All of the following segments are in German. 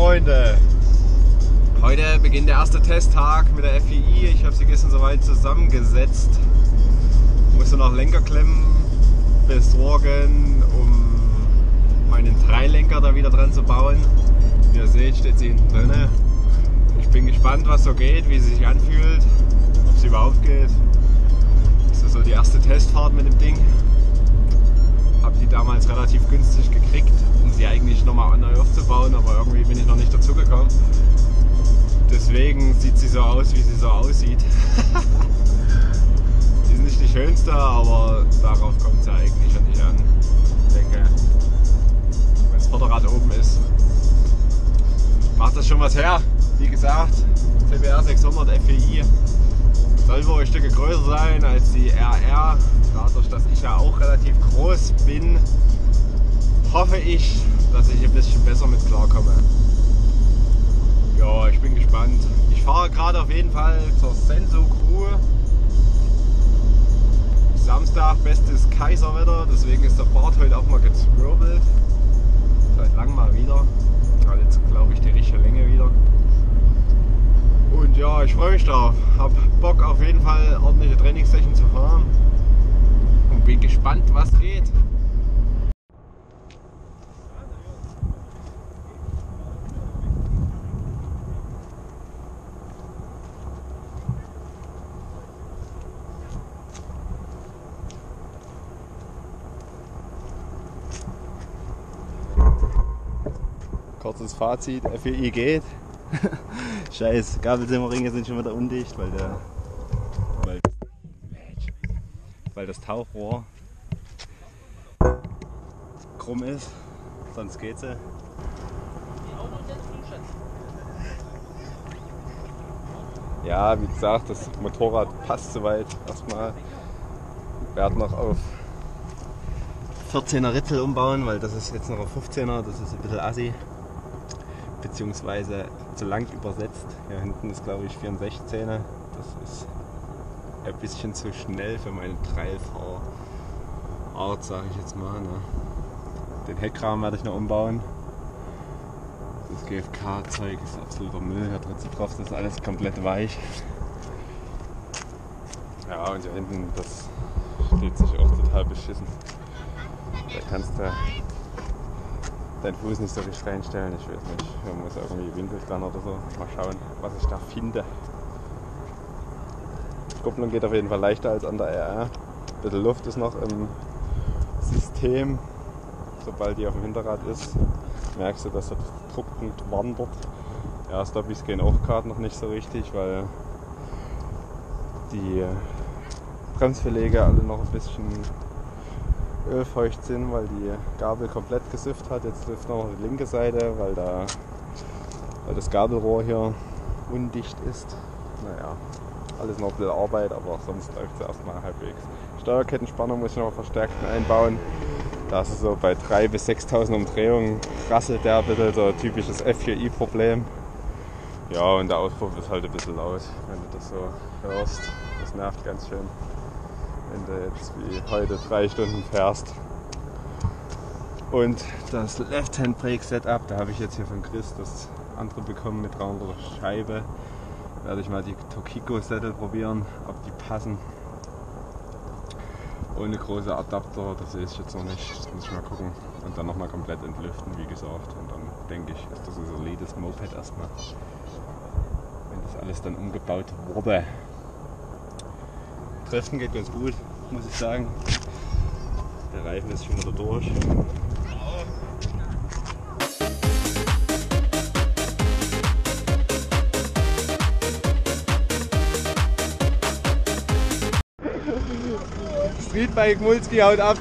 Freunde! Heute beginnt der erste Testtag mit der FEI. Ich habe sie gestern soweit zusammengesetzt. Musste noch Lenkerklemmen besorgen, um meinen Dreilenker da wieder dran zu bauen. Wie ihr seht, steht sie hinten drin. Ich bin gespannt, was so geht, wie sie sich anfühlt, ob sie überhaupt geht. Das ist so die erste Testfahrt mit dem Ding. Habe die damals relativ günstig gekriegt, um sie eigentlich nochmal neu aufzubauen, aber irgendwie bin ich noch nicht dazu gekommen. Deswegen sieht sie so aus, wie sie so aussieht. Sie ist nicht die schönste, aber darauf kommt sie eigentlich schon nicht an. Ich denke, wenn das Vorderrad oben ist, macht das schon was her. Wie gesagt, CBR 600 FEI soll wohl ein Stück größer sein als die RR. Dadurch, dass ich ja auch relativ groß bin, hoffe ich, dass ich ein bisschen besser mit klarkomme. Ja, ich bin gespannt. Ich fahre gerade auf jeden Fall zur Senso Crew. Samstag, bestes Kaiserwetter, deswegen ist der Bart heute auch mal gezwirbelt. Seit langem mal wieder. Gerade jetzt glaube ich die richtige Länge wieder. Und ja, ich freue mich drauf. Hab Bock auf jeden Fall ordentliche Trainingssession zu fahren. Und bin gespannt, was geht. Kurzes Fazit, FEI geht. Scheiß, Gabelsimmerringe sind schon wieder undicht, weil das Tauchrohr krumm ist, sonst geht sie. Ja, wie gesagt, das Motorrad passt soweit erstmal. Ich werde noch auf 14er Ritzel umbauen, weil das ist jetzt noch auf 15er, das ist ein bisschen assi. Beziehungsweise zu lang übersetzt. Hier hinten ist glaube ich 64er. Das ist ein bisschen zu schnell für meine Trailfahrart, sage ich jetzt mal. Ne? Den Heckrahmen werde ich noch umbauen. Das GFK-Zeug ist absoluter Müll. Hier tritt sie drauf, das ist alles komplett weich. Ja, und hier hinten, das steht sich auch total beschissen. Da kannst du deinen Fuß nicht so richtig reinstellen, ich weiß nicht, man muss irgendwie Winkel dran oder so. Mal schauen, was ich da finde. Die Kupplung geht auf jeden Fall leichter als an der RR. Ein bisschen Luft ist noch im System. Sobald die auf dem Hinterrad ist, merkst du, dass der Druckpunkt wandert. Ja, Stoppies gehen auch gerade noch nicht so richtig, weil die Bremsbeläge alle noch ein bisschen ölfeucht sind, weil die Gabel komplett gesifft hat. Jetzt trifft noch die linke Seite, weil das Gabelrohr hier undicht ist. Naja, alles noch ein bisschen Arbeit, aber sonst läuft es erstmal halbwegs. Steuerkettenspannung muss ich noch verstärkt einbauen. Da ist es so bei 3.000 bis 6.000 Umdrehungen rasselt der ein bisschen, so ein typisches FEI-Problem. Ja, und der Auspuff ist halt ein bisschen laut, wenn du das so hörst. Das nervt ganz schön. Wenn du jetzt wie heute 3 Stunden fährst. Und das Left-Hand-Brake-Setup, da habe ich jetzt hier von Chris das andere bekommen mit 300er Scheibe. Werde ich mal die Tokiko-Sättel probieren, ob die passen. Ohne große Adapter, das sehe ich jetzt noch nicht, das muss ich mal gucken. Und dann nochmal komplett entlüften, wie gesagt. Und dann denke ich, ist das ein solides Moped erstmal. Wenn das alles dann umgebaut wurde. Driften geht ganz gut, muss ich sagen. Der Reifen ist schon wieder durch. Streetbike Mulski haut ab.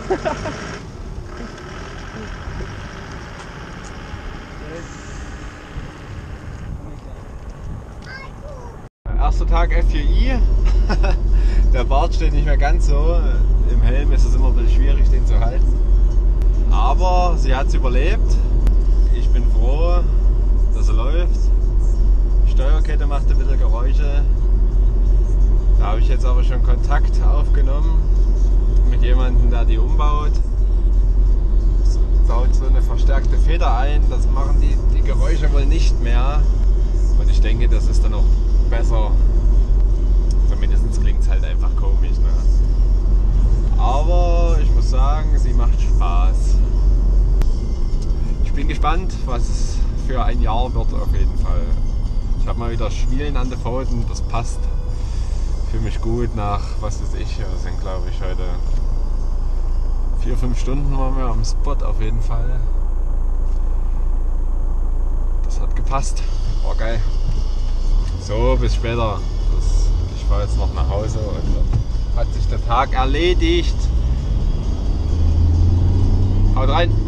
Erster Tag FEI. Der Bart steht nicht mehr ganz so. Im Helm ist es immer ein bisschen schwierig, den zu halten. Aber sie hat es überlebt. Ich bin froh, dass er läuft. Die Steuerkette macht ein bisschen Geräusche. Da habe ich jetzt aber schon Kontakt aufgenommen mit jemandem, der die umbaut. saut so eine verstärkte Feder ein. Das machen die Geräusche wohl nicht mehr. Und ich denke, das ist dann auch besser. Zumindest klingt es halt einfach komisch. Ne? Aber ich muss sagen, sie macht Spaß. Ich bin gespannt, was es für ein Jahr wird auf jeden Fall. Ich habe mal wieder Schwielen an den Pfoten, das passt für mich gut nach, was weiß ich, wir sind glaube ich heute 4-5 Stunden waren wir am Spot auf jeden Fall. Das hat gepasst, war geil. So, bis später. Ich fahre jetzt noch nach Hause und dann hat sich der Tag erledigt. Haut rein!